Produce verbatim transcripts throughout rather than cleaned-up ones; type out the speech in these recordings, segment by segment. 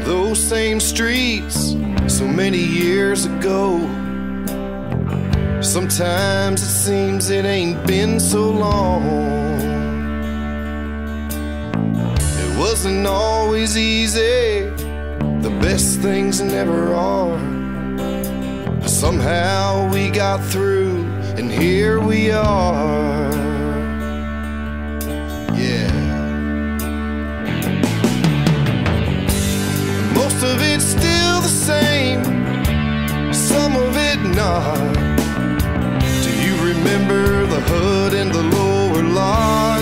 those same streets so many years ago. Sometimes it seems it ain't been so long. It wasn't always easy, the best things never are. But somehow we got through, and here we are. Yeah. Most of it's still the same, some of it not. Do you remember the hood and the lower lot?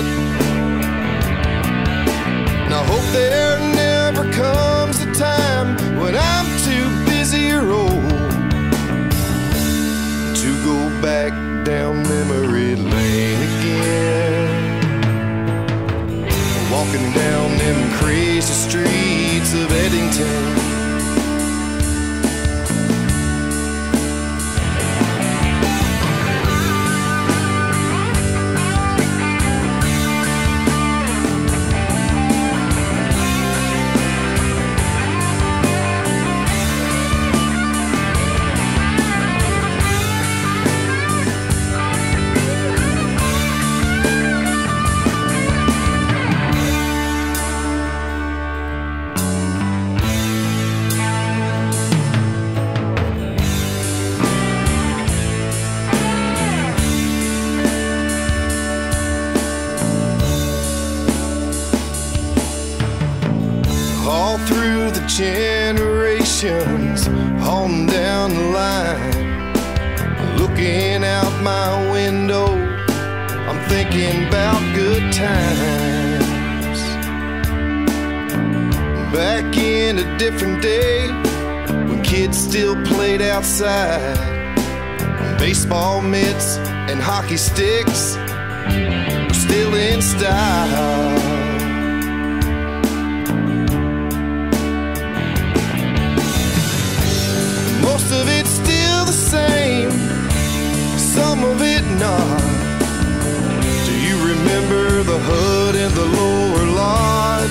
Now hope there never comes a time when I'm too busy or old to go back down memory lane again. Walking down them crazy streets of Eddington. All through the generations, on down the line, looking out my window, I'm thinking about good times. Back in a different day, when kids still played outside, baseball mitts and hockey sticks were still in style. Most of it's still the same, some of it not. Do you remember the hood and the lower lot?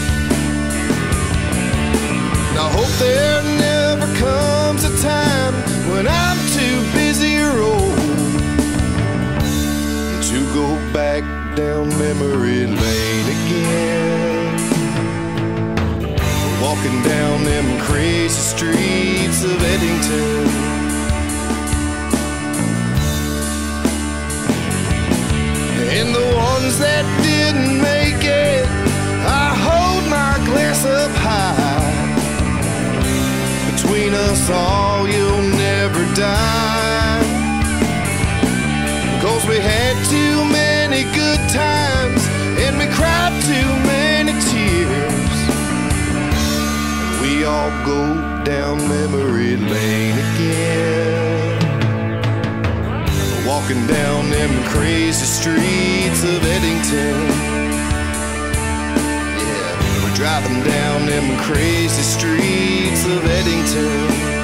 Now hope there never comes a time when I'm too busy or old to go back down memory lane again. Walking down them crazy streets of Eddington. And the ones that didn't make it, I hold my glass up high. Between us all, you'll never die. 'Cause we had too many good times, and we cried too many tears. We all go down memory lane again. Walking down them crazy streets of Eddington. Yeah, we're driving down them crazy streets of Eddington.